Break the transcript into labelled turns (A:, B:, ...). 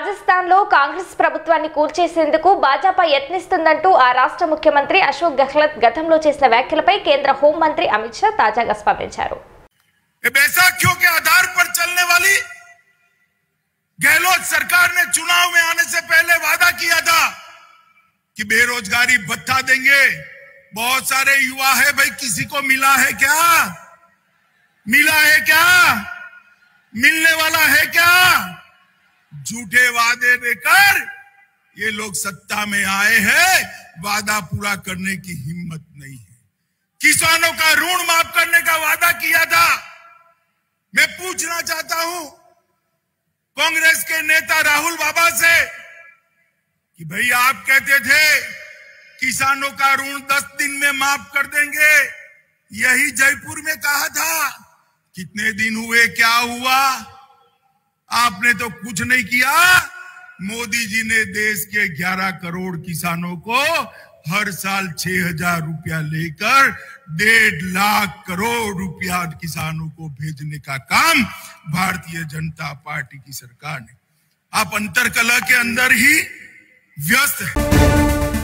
A: రాజస్థాన్లో కాంగ్రెస్ ప్రభుత్వాన్ని కూల్చేసేందుకు భాజపా యత్నిస్తుందంటూ ఆ రాష్ట్ర ముఖ్యమంత్రి అశోక్ గెహ్లోట్ గతంలో చేసిన వ్యాఖ్యలపై కేంద్ర హోం మంత్రి అమిత్ షా తాజాగా స్పందించారు.
B: बैसाखियों के आधार पर चलने वाली गहलोत सरकार ने चुनाव में आने से पहले वादा किया था कि बेरोजगारी भत्ता देंगे. बहुत सारे युवा है भाई, किसी को मिला है क्या? मिला है क्या? मिलने वाला है क्या? झूठे वादे देकर ये लोग सत्ता में आए हैं, वादा पूरा करने की हिम्मत नहीं है. किसानों का ऋण माफ करने का वादा किया था. मैं पूछना चाहता हूं कांग्रेस के नेता राहुल बाबा से कि भाई आप कहते थे किसानों का ऋण 10 दिन में माफ कर देंगे, यही जयपुर में कहा था. कितने दिन हुए, क्या हुआ? आपने तो कुछ नहीं किया. मोदी जी ने देश के 11 करोड़ किसानों को हर साल 6,000 रुपया लेकर 1.5 लाख करोड़ रुपया किसानों को भेजने का काम भारतीय जनता पार्टी की सरकार ने. आप अंतर्कलह के अंदर ही व्यस्त है.